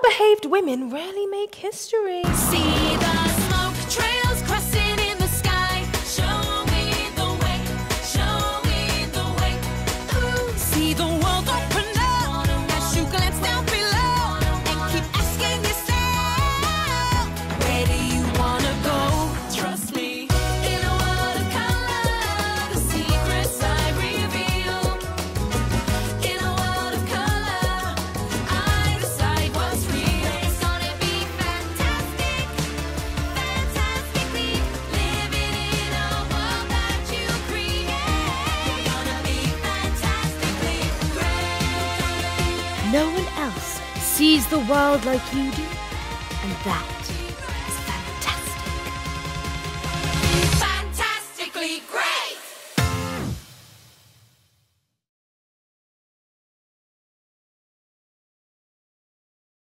well-behaved women rarely make history. See the smoke trails crossing in the sky. Show me the way, show me the way. Ooh. See the world open up as you glance down below and keep asking yourself, where do you wanna go? Trust me, in a world of color, the secrets I reveal. In a world of color, I decide what's real. It's gonna be fantastic, fantastically living in a world that you create. You're gonna be fantastically great. No one else sees the world like you do, and that